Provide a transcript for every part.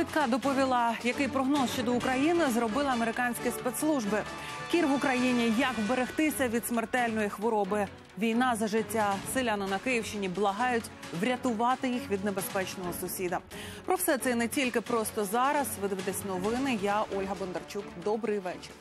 Розвідка доповіла, який прогноз щодо України зробили американські спецслужби. Кір в Україні, як вберегтися від смертельної хвороби. Війна за життя. Селяни на Київщині благають врятувати їх від небезпечного сусіда. Про все це і не тільки просто зараз. Ви дивитесь новини. Я Ольга Бондарчук. Добрий вечір.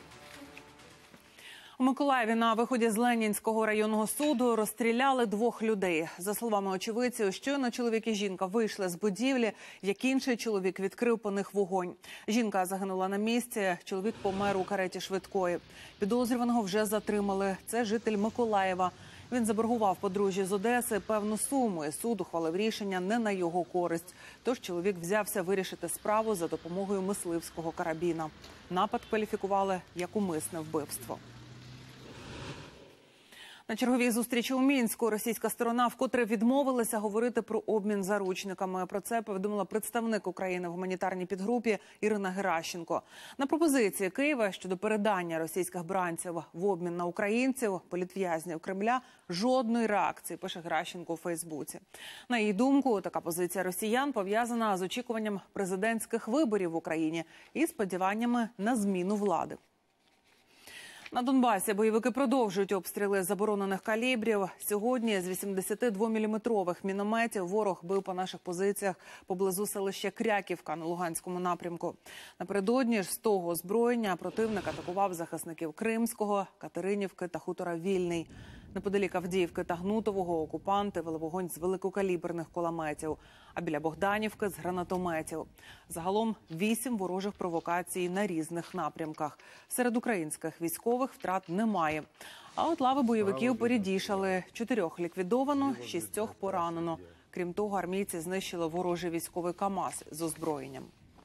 У Миколаєві на виході з Ленінського районного суду розстріляли 2 людей. За словами очевидців, щойно чоловік і жінка вийшли з будівлі, як інший чоловік відкрив по них вогонь. Жінка загинула на місці, чоловік помер у кареті швидкої. Підозрюваного вже затримали. Це житель Миколаєва. Він заборгував подружжю з Одеси певну суму, і суд ухвалив рішення не на його користь. Тож чоловік взявся вирішити справу за допомогою мисливського карабіна. Напад кваліфікували як умисне вбивство. На черговій зустрічі у Мінську російська сторона вкотре відмовилася говорити про обмін заручниками. Про це повідомила представник України в гуманітарній підгрупі Ірина Геращенко. На пропозиції Києва щодо передання російських бранців в обмін на українців, політв'язнів Кремля, жодної реакції, пише Геращенко у Фейсбуці. На її думку, така позиція росіян пов'язана з очікуванням президентських виборів в Україні і сподіваннями на зміну влади. На Донбасі бойовики продовжують обстріли заборонених калібрів. Сьогодні з 82-мм мінометів ворог бив по наших позиціях поблизу селища Кряківка на Луганському напрямку. Напередодні ж з того озброєння противник атакував захисників Кримського, Катеринівки та хутора Вільний. Неподалік Авдіївки та Гнутового окупанти вели вогонь з великокаліберних кулеметів, а біля Богданівки – з гранатометів. Загалом 8 ворожих провокацій на різних напрямках. Серед українських військових втрат немає. А от лави бойовиків порідішали. 4 ліквідовано, 6 поранено. Крім того, армійці знищили ворожий військовий КАМАЗ з озброєнням.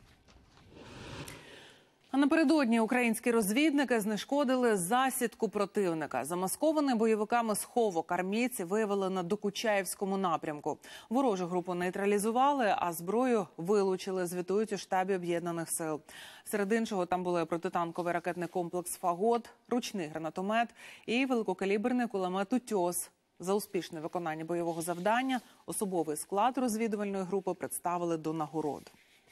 А напередодні українські розвідники знешкодили засідку противника. Замаскований бойовиками сховок армійці виявили на Докучаєвському напрямку. Ворожу групу нейтралізували, а зброю вилучили, звітують у штабі Об'єднаних сил. Серед іншого там були протитанковий ракетний комплекс «Фагот», ручний гранатомет і великокаліберний кулемет «Утьос». За успішне виконання бойового завдання особовий склад розвідувальної групи представили до нагород.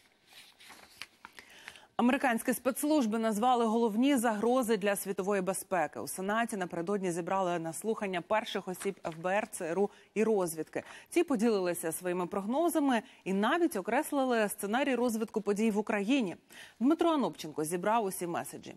Американські спецслужби назвали головні загрози для світової безпеки. У Сенаті напередодні зібрали на слухання перших осіб ФБР, ЦРУ і розвідки. Ці поділилися своїми прогнозами і навіть окреслили сценарій розвитку подій в Україні. Дмитро Анопченко зібрав усі меседжі.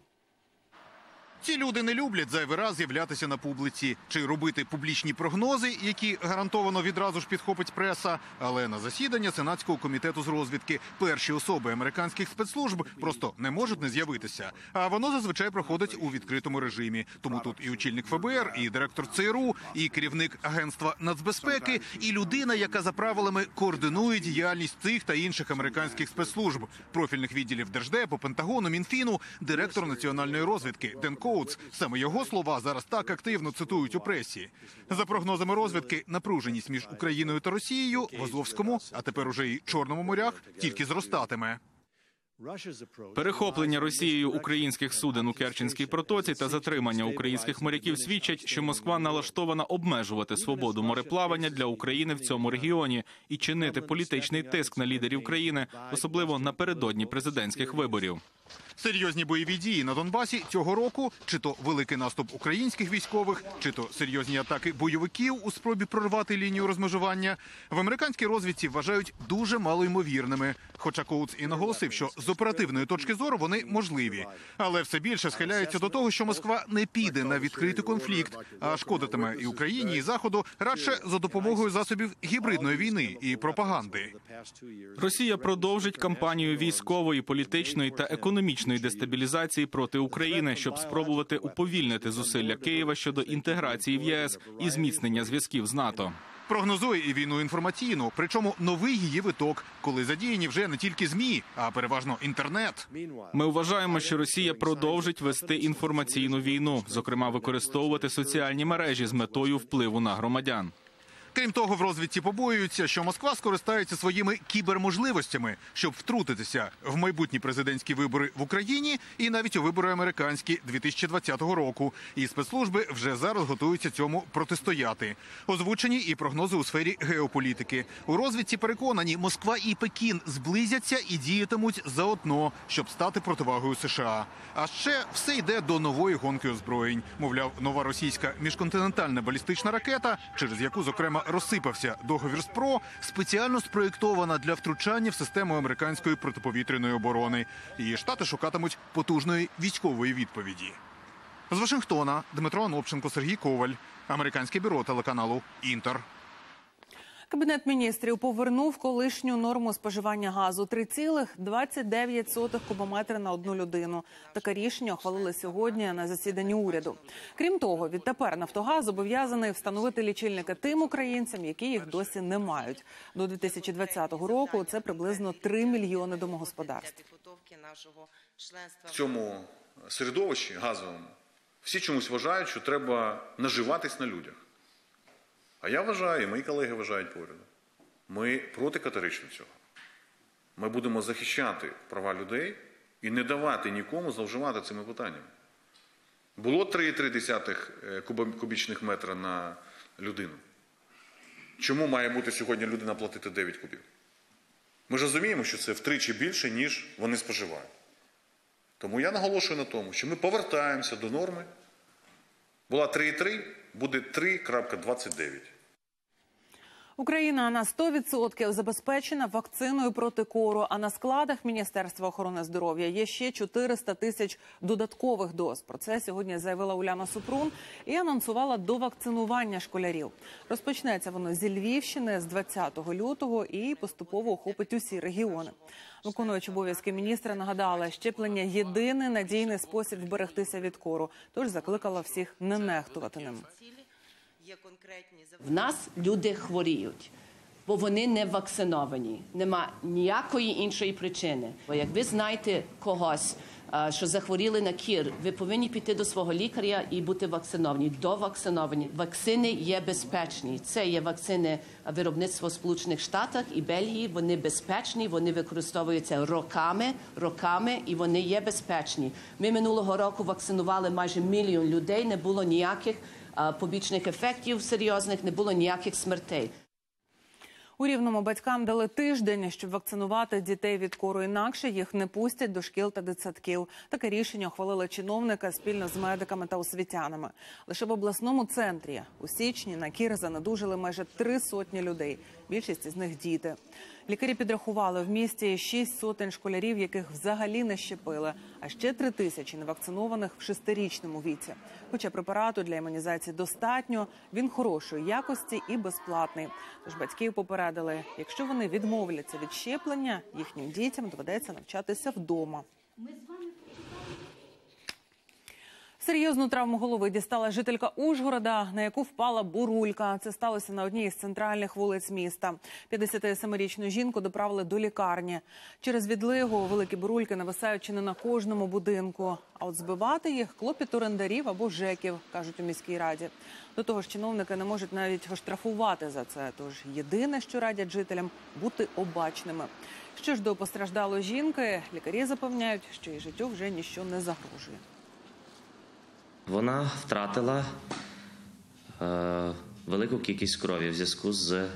Ці люди не люблять зайвий раз з'являтися на публіці чи робити публічні прогнози, які гарантовано відразу ж підхопить преса. Але на засідання Сенатського комітету з розвідки перші особи американських спецслужб просто не можуть не з'явитися. А воно зазвичай проходить у відкритому режимі. Тому тут і очільник ФБР, і директор ЦРУ, і керівник Агентства нацбезпеки, і людина, яка за правилами координує діяльність цих та інших американських спецслужб, профільних відділів Держдепу, Пентагону, Мінфіну, директор національної розвідки Ден Коутс. Саме його слова зараз так активно цитують у пресі. За прогнозами розвідки, напруженість між Україною та Росією в Азовському, а тепер уже й Чорному морях, тільки зростатиме. Перехоплення Росією українських суден у Керченській протоці та затримання українських моряків свідчать, що Москва налаштована обмежувати свободу мореплавання для України в цьому регіоні і чинити політичний тиск на лідерів країни, особливо напередодні президентських виборів. Серйозні бойові дії на Донбасі цього року, чи то великий наступ українських військових, чи то серйозні атаки бойовиків у спробі прорвати лінію розмежування, в американській розвідці вважають дуже малоймовірними. Хоча Коутс і наголосив, що з оперативної точки зору вони можливі. Але все більше схиляється до того, що Москва не піде на відкритий конфлікт, а шкодитиме і Україні, і Заходу радше за допомогою засобів гібридної війни і пропаганди. Росія продовжить кампанію військової, політичної та економічної дестабілізації проти України, щоб спробувати уповільнити зусилля Києва щодо інтеграції в ЄС і зміцнення зв'язків з НАТО. Прогнозує і війну інформаційну, причому новий її виток, коли задіяні вже не тільки ЗМІ, а переважно інтернет. Ми вважаємо, що Росія продовжить вести інформаційну війну, зокрема використовувати соціальні мережі з метою впливу на громадян. Крім того, в розвідці побоюються, що Москва скористається своїми кіберможливостями, щоб втрутитися в майбутні президентські вибори в Україні і навіть у вибори американські 2020 року. І спецслужби вже зараз готуються цьому протистояти. Озвучені і прогнози у сфері геополітики. У розвідці переконані, Москва і Пекін зблизяться і діятимуть заодно, щоб стати противагою США. А ще все йде до нової гонки озброєнь. Мовляв, нова російська міжконтинентальна балістична ракета, через яку, зокрема, розсипався договір з ПРО, спеціально спроєктована для втручання в систему американської протиповітряної оборони. І Штати шукатимуть потужної військової відповіді. З Вашингтона Дмитро Анопченко, Сергій Коваль. Американське бюро телеканалу «Інтер». Кабінет міністрів повернув колишню норму споживання газу – 3,29 кубометри на одну людину. Таке рішення ухвалили сьогодні на засіданні уряду. Крім того, відтепер «Нафтогаз» зобов'язаний встановити лічильники тим українцям, які їх досі не мають. До 2020 року це приблизно 3 мільйони домогосподарств. В цьому середовищі газовому всі чомусь вважають, що треба наживатись на людях. А я вважаю, і мої колеги вважають поряд. Ми проти категорично цього. Ми будемо захищати права людей і не давати нікому зловживати цими питаннями. Було 3,3 кубічних метра на людину. Чому має бути сьогодні людина платити 9 кубів? Ми ж розуміємо, що це втричі більше, ніж вони споживають. Тому я наголошую на тому, що ми повертаємося до норми. Була 3,3, буде 3,29. Україна на 100% забезпечена вакциною проти кору, а на складах Міністерства охорони здоров'я є ще 400 тисяч додаткових доз. Про це сьогодні заявила Уляна Супрун і анонсувала довакцинування школярів. Розпочнеться воно зі Львівщини з 20 лютого і поступово охопить усі регіони. Виконуючи обов'язки міністра нагадала, щеплення – єдиний надійний спосіб вберегтися від кору, тож закликала всіх не нехтувати ним. В нас люди хворіють, бо вони не вакциновані. Нема ніякої іншої причини. Бо як ви знаєте когось, що захворіли на кір, ви повинні піти до свого лікаря і бути вакциновані, довакциновані. Вакцини є безпечні. Це є вакцини виробництва в Сполучених Штатах і Бельгії. Вони безпечні, вони використовуються роками і вони є безпечні. Ми минулого року вакцинували майже 1 мільйон людей, не було ніяких побічних ефектів серйозних, не було ніяких смертей. У Рівному батькам дали тиждень, щоб вакцинувати дітей від кору. Інакше їх не пустять до шкіл та дитсадків. Таке рішення ухвалили чиновники спільно з медиками та освітянами. Лише в обласному центрі у січні на кір занедужили майже 300 людей. Більшість із них – діти. Лікарі підрахували, в місті 600 школярів, яких взагалі не щепили, а ще 3000 невакцинованих в 6-річному віці. Хоча препарату для імунізації достатньо, він хорошої якості і безплатний. Тож батьків попередили, якщо вони відмовляться від щеплення, їхнім дітям доведеться навчатися вдома. Серйозну травму голови дістала жителька Ужгорода, на яку впала бурулька. Це сталося на одній із центральних вулиць міста. 57-річну жінку доправили до лікарні. Через відлигу великі бурульки нависають чи не на кожному будинку. А от збивати їх – клопіт орендарів або ЖЕКів, кажуть у міській раді. До того ж, чиновники не можуть навіть оштрафувати за це. Тож єдине, що радять жителям – бути обачними. Що ж до постраждалої жінки, лікарі запевняють, що її життю вже ніщо не загрожує. Вона втратила велику кількість крові в зв'язку з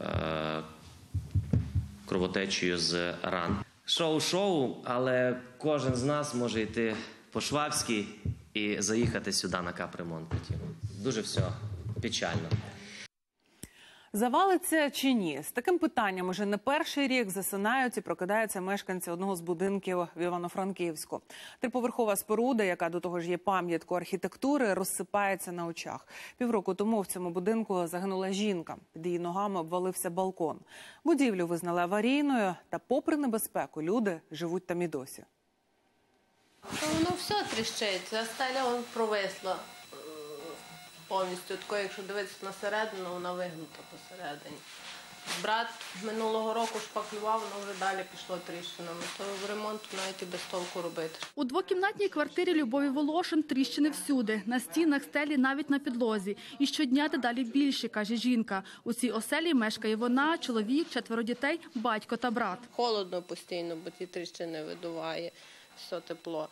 кровотечею з ран. Шоу, але кожен з нас може йти по Швабській і заїхати сюди на капремонт. Дуже все печально. Завалиться чи ні? З таким питанням уже не перший рік засинають і прокидаються мешканці одного з будинків в Івано-Франківську. Триповерхова споруда, яка до того ж є пам'яткою архітектури, розсипається на очах. Півроку тому в цьому будинку загинула жінка. Під її ногами обвалився балкон. Будівлю визнали аварійною, та попри небезпеку люди живуть там і досі. Воно все тріщить, а стеля провисла повністю. Тако, якщо дивитися на середину, вона вигнута посередині. Брат минулого року шпаклював, воно вже далі пішло тріщинами. То в ремонту навіть і без толку робити. У двокімнатній квартирі Любові Волошин тріщини всюди. На стінах, стелі, навіть на підлозі. І щодня дедалі більше, каже жінка. У цій оселі мешкає вона, чоловік, 4 дітей, батько та брат. Холодно постійно, бо ті тріщини видуває, все тепло.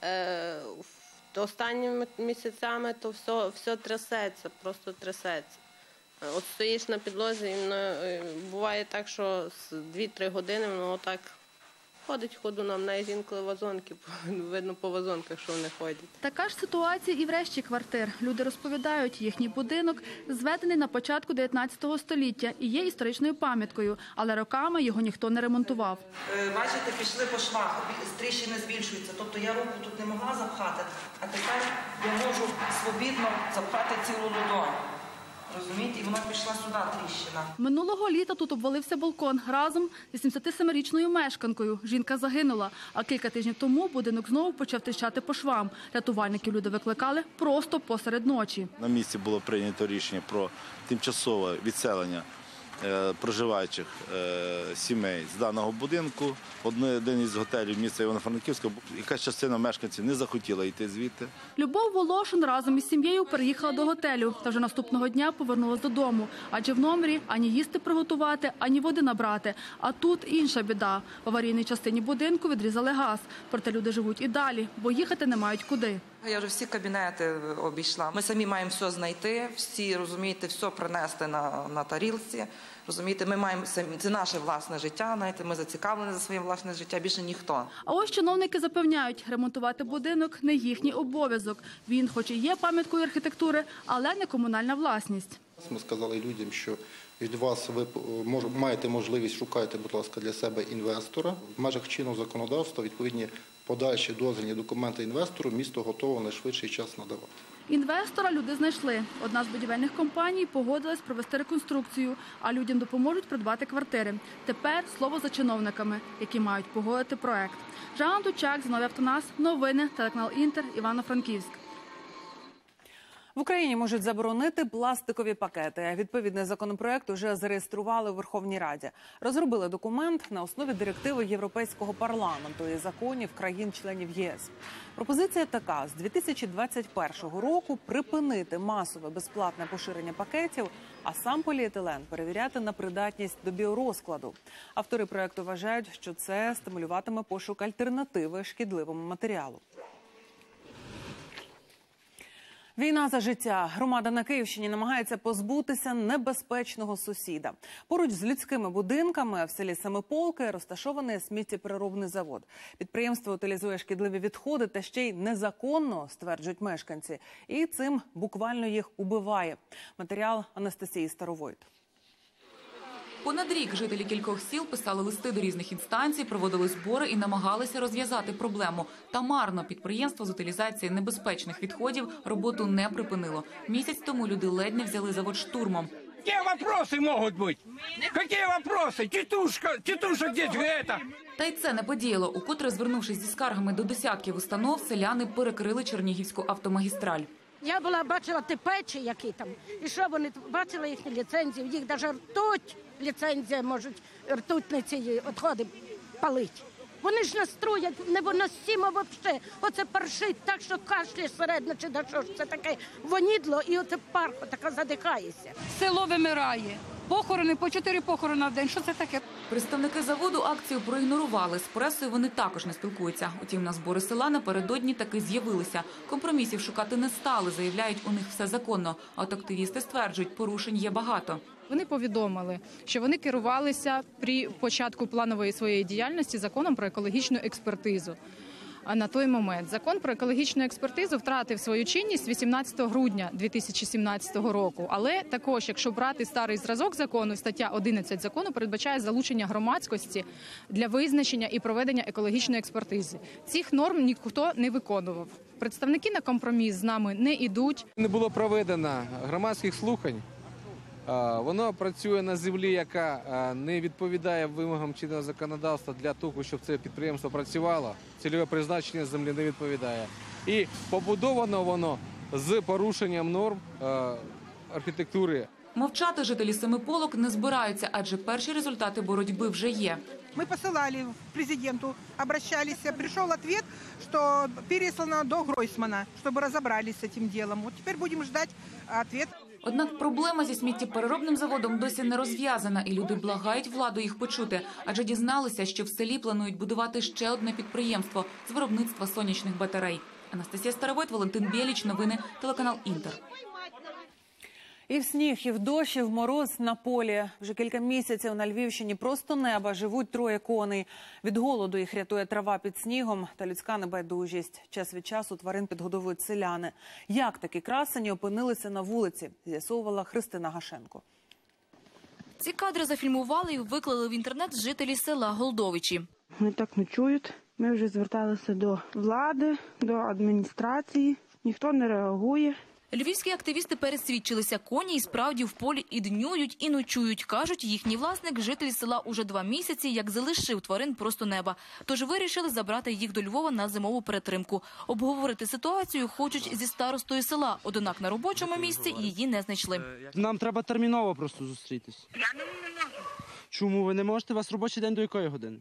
Останніми місяцями то все трясеться, просто трясеться. От стоїш на підлозі, і буває так, що з 2-3 години воно так ходить ходуном, навіть інколи вазонки, видно по вазонках, що вони ходять. Така ж ситуація і в решті квартир. Люди розповідають, їхній будинок зведений на початку 19 століття і є історичною пам'яткою, але роками його ніхто не ремонтував. Бачите, пішли по швах, тріщини збільшуються. Тобто я руку тут не могла запхати, а тепер я можу свобідно запхати цілу ладонь. Розумієте, і вона пішла сюди, тріщина. Минулого літа тут обвалився балкон разом з 87-річною мешканкою. Жінка загинула, а кілька тижнів тому будинок знову почав тріщати по швам. Рятувальників люди викликали просто посеред ночі. На місці було прийнято рішення про тимчасове відселення проживаючих сімей з даного будинку. Один із готелів міста Івано-Франківська, якась частина мешканців не захотіла йти звідти. Любов Волошин разом із сім'єю переїхала до готелю та вже наступного дня повернулась додому. Адже в номері ані їсти приготувати, ані води набрати. А тут інша біда. В аварійній частині будинку відрізали газ. Проте люди живуть і далі, бо їхати не мають куди. Я вже всі кабінети обійшла. Ми самі маємо все знайти, всі, розумієте, все принести на тарілці. Розумієте, ми маємо це наше власне життя, знаєте, ми зацікавлені за своє власне життя, більше ніхто. А ось чиновники запевняють, ремонтувати будинок не їхній обов'язок. Він хоч і є пам'яткою архітектури, але не комунальна власність. Ми сказали людям, що від вас ви маєте можливість, шукайте, будь ласка, для себе інвестора. В межах чинного законодавства відповідні подальші дозвільні документи інвестору місто готово в найшвидший час надавати. Інвестора люди знайшли. Одна з будівельних компаній погодилась провести реконструкцію, а людям допоможуть придбати квартири. Тепер слово за чиновниками, які мають погодити проект. Жанна Дучак, Зіновій Автонас, новини, телеканал Інтер, Івано-Франківськ. В Україні можуть заборонити пластикові пакети. Відповідний законопроект уже зареєстрували у Верховній Раді. Розробили документ на основі директиви Європейського парламенту і законів країн-членів ЄС. Пропозиція така: з 2021 року припинити масове безплатне поширення пакетів, а сам поліетилен перевіряти на придатність до біорозкладу. Автори проекту вважають, що це стимулюватиме пошук альтернативи шкідливому матеріалу. Війна за життя. Громада на Київщині намагається позбутися небезпечного сусіда. Поруч з людськими будинками в селі Семиполки розташований сміттєпереробний завод. Підприємство утилізує шкідливі відходи та ще й незаконно, стверджують мешканці. І цим буквально їх убиває. Матеріал Анастасії Старовойт. Понад рік жителі кількох сіл писали листи до різних інстанцій, проводили збори і намагалися розв'язати проблему. Та марно. Підприємство з утилізації небезпечних відходів роботу не припинило. Місяць тому люди ледь не взяли завод штурмом. Які вопроси можуть бути? Які вопроси? Тітушка десь где-то? Та й це не подіяло. Укотре, звернувшись зі скаргами до десятків установ, селяни перекрили Чернігівську автомагістраль. Я бачила ті печі, які там, і що вони бачили їхні ліцензії, їх навіть ртуть, ліцензія можуть ртутні ці відходи палити. Вони ж настроять невиносимо взагалі. Оце паршить так, що кашляєш середньо, чи да що ж це таке вонідло, і оце парко така задихаєшся. Село вимирає. Похорони, по 4 похорони в день. Що це таке? Представники заводу акцію проігнорували. З пресою вони також не спілкуються. Утім, на збори села напередодні таки з'явилися. Компромісів шукати не стали, заявляють, у них все законно. А от активісти стверджують, порушень є багато. Вони повідомили, що вони керувалися при початку планової своєї діяльності законом про екологічну експертизу. А на той момент закон про екологічну експертизу втратив свою чинність 18 грудня 2017 року. Але також, якщо брати старий зразок закону, стаття 11 закону передбачає залучення громадськості для визначення і проведення екологічної експертизи. Цих норм ніхто не виконував. Представники на компроміс з нами не йдуть. Не було проведено громадських слухань. Воно працює на землі, яка не відповідає вимогам чинного законодавства для того, щоб це підприємство працювало. Цільове призначення землі не відповідає. І побудовано воно з порушенням норм архітектури. Мовчати жителі Семиполок не збираються, адже перші результати боротьби вже є. Мы посылали президенту, обращались, пришел ответ, что переслано до Гройсмана, чтобы разобрались с этим делом. Вот теперь будем ждать ответ. Однак проблема зі сміттєпереробним заводом досі не розв'язана, і люди благають владу їх почути, адже дізналися, що в селі планують будувати ще одне підприємство з виробництва сонячних батарей. Анастасія Старовойт, Валентин Бєліч, новини, телеканал «Інтер». І в сніг, і в дощ, і в мороз на полі. Вже кілька місяців на Львівщині просто неба живуть троє коней. Від голоду їх рятує трава під снігом та людська небайдужість. Час від часу тварин підгодовують селяни. Як такі красені опинилися на вулиці, з'ясовувала Христина Гашенко. Ці кадри зафільмували і виклали в інтернет жителі села Голдовичі. Вони так ночують. Ми вже зверталися до влади, до адміністрації. Ніхто не реагує. Львівські активісти пересвідчилися, коні і справді в полі і днюють, і ночують. Кажуть, їхній власник, житель села, уже 2 місяці, як залишив тварин просто неба. Тож вирішили забрати їх до Львова на зимову перетримку. Обговорити ситуацію хочуть зі старостою села, однак на робочому місці її не знайшли. Нам треба терміново просто зустрітись. Я не можу. Чому ви не можете? У вас робочий день до якої години?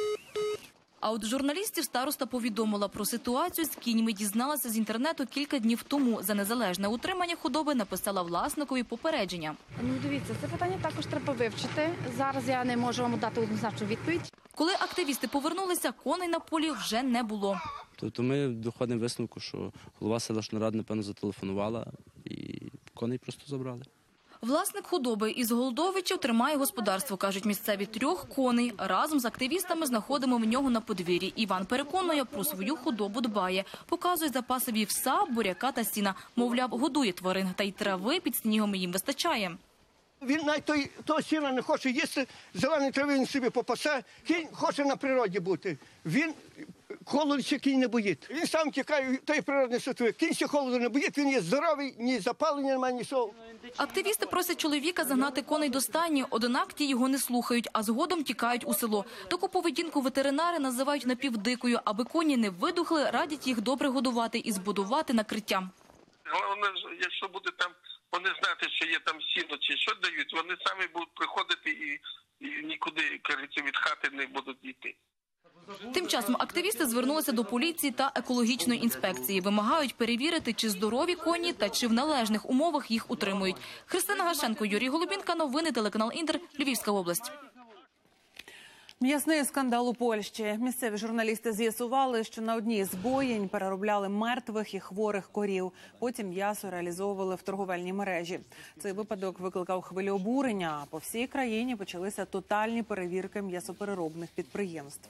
А от журналістів староста повідомила про ситуацію з кіньми, дізналася з інтернету кілька днів тому. За незалежне утримання худоби написала власникові попередження. Ну, дивіться, це питання також треба вивчити. Зараз я не можу вам дати однозначну відповідь. Коли активісти повернулися, коней на полі вже не було. Тобто ми доходимо висновку, що голова селищної ради, напевно, зателефонувала і коней просто забрали. Власник худоби із Голдовичів тримає господарство, кажуть місцеві, 3 коней. Разом з активістами знаходимо в нього на подвір'ї. Іван переконує, про свою худобу дбає. Показує запаси вівса, буряка та сіна. Мовляв, годує тварин, та й трави під снігом їм вистачає. Він навіть того сіна не хоче їсти, зеленої трави він собі попасе, кінь хоче на природі бути. Він холоду ще кінь не боїть. Він сам тікає від тої природної ситуації. Кінь ще холоду не боїть, він є здоровий, ні запалення немає, ні сов. Активісти просять чоловіка загнати коней до стайні, однак ті його не слухають, а згодом тікають у село. Таку поведінку ветеринари називають напівдикою. Аби коні не видухли, радять їх добре годувати і збудувати накриття. Головне, якщо буде там, вони знати, що є там сіно чи що дають, вони самі будуть приходити і нікуди, кажуть, від хати не будуть йти. Тим часом активісти звернулися до поліції та екологічної інспекції. Вимагають перевірити, чи здорові коні та чи в належних умовах їх утримують. Христина Гашенко, Юрій Голубінка, новини, телеканал «Інтер», Львівська область. М'ясний скандал у Польщі. Місцеві журналісти з'ясували, що на одній з боїнь переробляли мертвих і хворих корів. Потім м'ясо реалізовували в торговельній мережі. Цей випадок викликав хвилю обурення, а по всій країні почалися тотальні перевірки м'ясопереробних підприємств.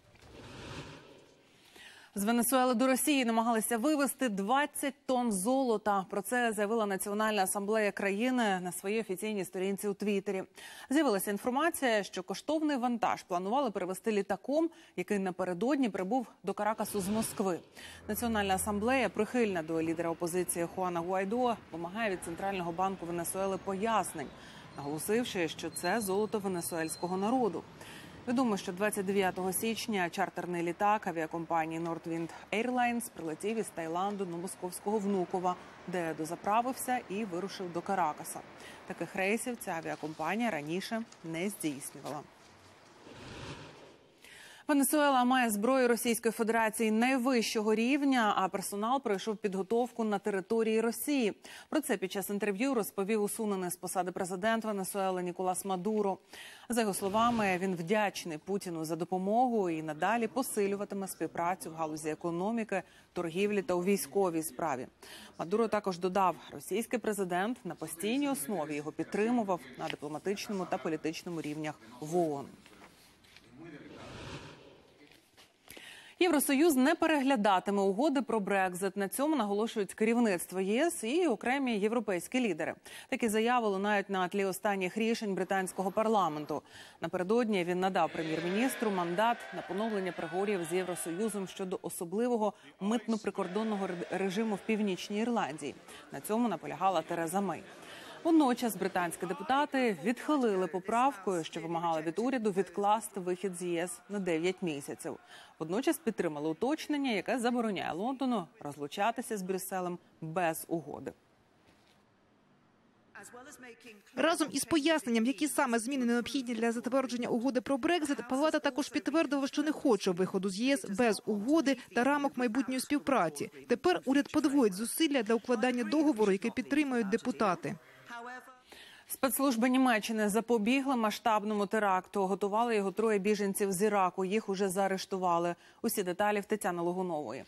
З Венесуели до Росії намагалися вивезти 20 тонн золота. Про це заявила Національна асамблея країни на своїй офіційній сторінці у Твіттері. З'явилася інформація, що коштовний вантаж планували перевезти літаком, який напередодні прибув до Каракасу з Москви. Національна асамблея, прихильна до лідера опозиції Хуана Гуайдо, вимагає від Центрального банку Венесуели пояснень, наголосивши, що це золото венесуельського народу. Відомо, що 29 січня чартерний літак авіакомпанії Nordwind Airlines прилетів із Таїланду до московського Внукова, де дозаправився і вирушив до Каракаса. Таких рейсів ця авіакомпанія раніше не здійснювала. Венесуела має зброю Російської Федерації найвищого рівня, а персонал пройшов підготовку на території Росії. Про це під час інтерв'ю розповів усунений з посади президент Венесуели Ніколас Мадуро. За його словами, він вдячний Путіну за допомогу і надалі посилюватиме співпрацю в галузі економіки, торгівлі та у військовій справі. Мадуро також додав, російський президент на постійній основі його підтримував на дипломатичному та політичному рівнях в ООН. Євросоюз не переглядатиме угоди про Брекзит. На цьому наголошують керівництво ЄС і окремі європейські лідери. Такі заяви лунають на тлі останніх рішень британського парламенту. Напередодні він надав прем'єр-міністру мандат на поновлення переговорів з Євросоюзом щодо особливого митно-прикордонного режиму в Північній Ірландії. На цьому наполягала Тереза Мей. Водночас британські депутати відхилили поправку, що вимагала від уряду відкласти вихід з ЄС на 9 місяців. Водночас підтримали уточнення, яке забороняє Лондону розлучатися з Брюсселем без угоди. Разом із поясненням, які саме зміни необхідні для затвердження угоди про Брекзит, Палата також підтвердила, що не хоче виходу з ЄС без угоди та рамок майбутньої співпраці. Тепер уряд подвоїть зусилля для укладання договору, який підтримують депутати. Спецслужби Німеччини запобігли масштабному теракту. Готували його 3 біженців з Іраку. Їх уже заарештували. Усі деталі в Тетяни Логунової.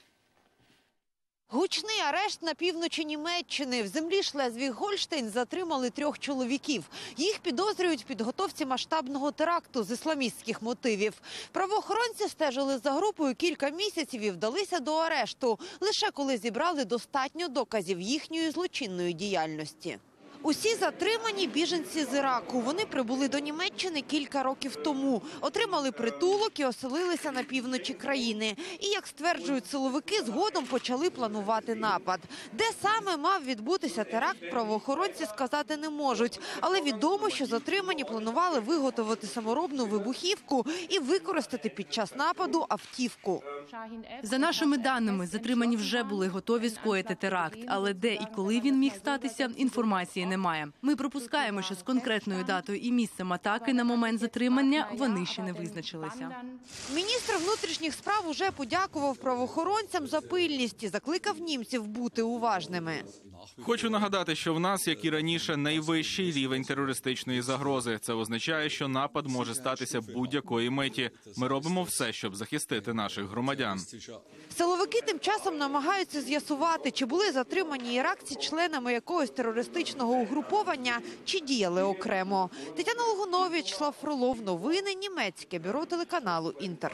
Гучний арешт на півночі Німеччини. В землі Шлезвіг-Гольштейн затримали 3 чоловіків. Їх підозрюють в підготовці масштабного теракту з ісламістських мотивів. Правоохоронці стежили за групою кілька місяців і вдалися до арешту, лише коли зібрали достатньо доказів їхньої злочинної діяльності. Усі затримані біженці з Іраку. Вони прибули до Німеччини кілька років тому, отримали притулок і оселилися на півночі країни. І, як стверджують силовики, згодом почали планувати напад. Де саме мав відбутися теракт, правоохоронці сказати не можуть. Але відомо, що затримані планували виготовити саморобну вибухівку і використати під час нападу автівку. За нашими даними, затримані вже були готові скоїти теракт. Але де і коли він міг статися, інформації немає. Ми припускаємо, що з конкретною датою і місцем атаки на момент затримання вони ще не визначилися. Міністр внутрішніх справ уже подякував правоохоронцям за пильність і закликав німців бути уважними. Хочу нагадати, що в нас, як і раніше, найвищий рівень терористичної загрози. Це означає, що напад може статися будь-якої миті. Ми робимо все, щоб захистити наших громадян. Силовики тим часом намагаються з'ясувати, чи були затримані іракці членами якогось терористичного угруповання, чи діяли окремо. Тетяна Логунова, В'ячеслав Фролов. Новини. Німецьке бюро телеканалу «Інтер».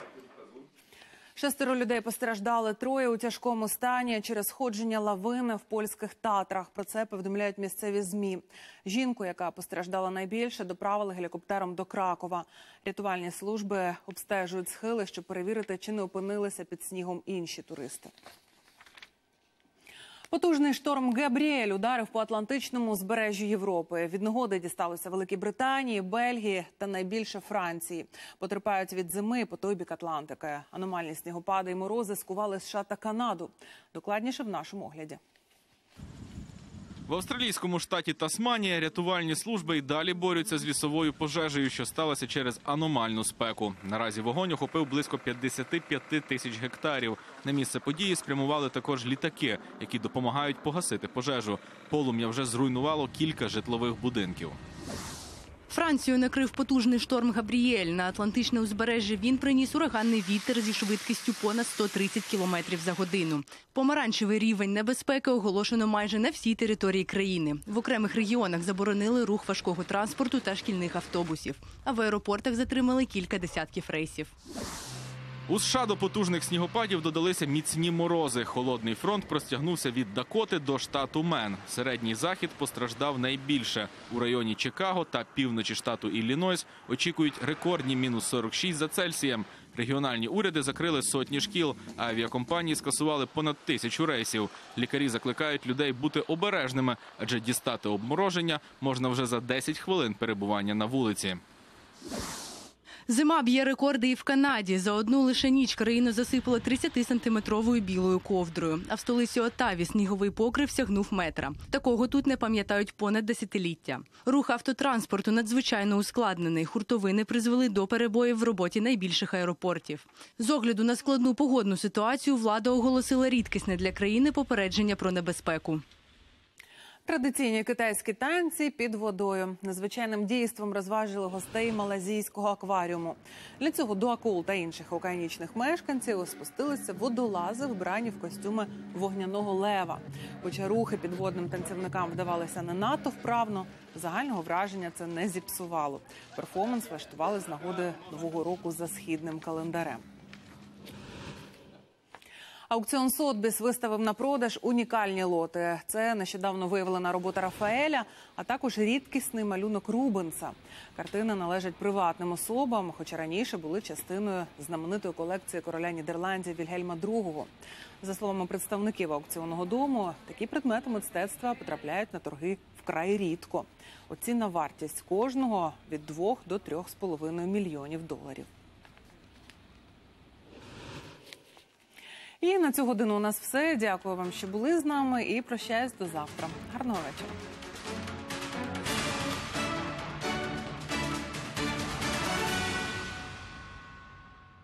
6 людей постраждали, 3 у тяжкому стані через сходження лавини в польських Татрах. Про це повідомляють місцеві ЗМІ. Жінку, яка постраждала найбільше, доправили гелікоптером до Кракова. Рятувальні служби обстежують схили, щоб перевірити, чи не опинилися під снігом інші туристи. Потужний шторм Габріель ударив по Атлантичному узбережжю Європи. Від негоди дісталося Великій Британії, Бельгії та найбільше Франції. Потерпають від зими по той бік Атлантики. Аномальні снігопади і морози скували США та Канаду. Докладніше в нашому огляді. В австралійському штаті Тасманія рятувальні служби й далі борються з лісовою пожежею, що сталося через аномальну спеку. Наразі вогонь охопив близько 55 тисяч гектарів. На місце події спрямували також літаки, які допомагають погасити пожежу. Полум'я вже зруйнувало кілька житлових будинків. Францію накрив потужний шторм Габріель. На Атлантичне узбережжя він приніс ураганний вітер зі швидкістю понад 130 км за годину. Помаранчевий рівень небезпеки оголошено майже на всій території країни. В окремих регіонах заборонили рух важкого транспорту та шкільних автобусів. А в аеропортах затримали кілька десятків рейсів. У США до потужних снігопадів додалися міцні морози. Холодний фронт простягнувся від Дакоти до штату Мен. Середній захід постраждав найбільше. У районі Чикаго та півночі штату Іллінойс очікують рекордні мінус 46 за Цельсієм. Регіональні уряди закрили сотні шкіл, а авіакомпанії скасували понад 1000 рейсів. Лікарі закликають людей бути обережними, адже дістати обмороження можна вже за 10 хвилин перебування на вулиці. Зима б'є рекорди і в Канаді. За одну лише ніч країну засипало 30-сантиметровою білою ковдрою. А в столиці Оттаві сніговий покрив сягнув метра. Такого тут не пам'ятають понад десятиліття. Рух автотранспорту надзвичайно ускладнений. Хуртовини призвели до перебоїв в роботі найбільших аеропортів. З огляду на складну погодну ситуацію влада оголосила рідкісне для країни попередження про небезпеку. Традиційні китайські танці під водою. Незвичайним дійством розважили гостей малазійського акваріуму. Для цього до акул та інших океанічних мешканців спустилися водолази, вбрані в костюми вогняного лева. Хоча рухи підводним танцівникам вдавалися не надто вправно, загального враження це не зіпсувало. Перформанс влаштували з нагоди Нового року за східним календарем. Аукціон Сотбіс виставив на продаж унікальні лоти. Це нещодавно виявлена робота Рафаеля, а також рідкісний малюнок Рубенса. Картини належать приватним особам, хоча раніше були частиною знаменитої колекції короля Нідерландів Вільгельма II. За словами представників аукціонного дому, такі предмети мистецтва потрапляють на торги вкрай рідко. Оцінна вартість кожного від 2 до 3,5 мільйонів доларів. І на цю годину у нас все. Дякую вам, що були з нами, і прощаюсь до завтра. Гарного вечора.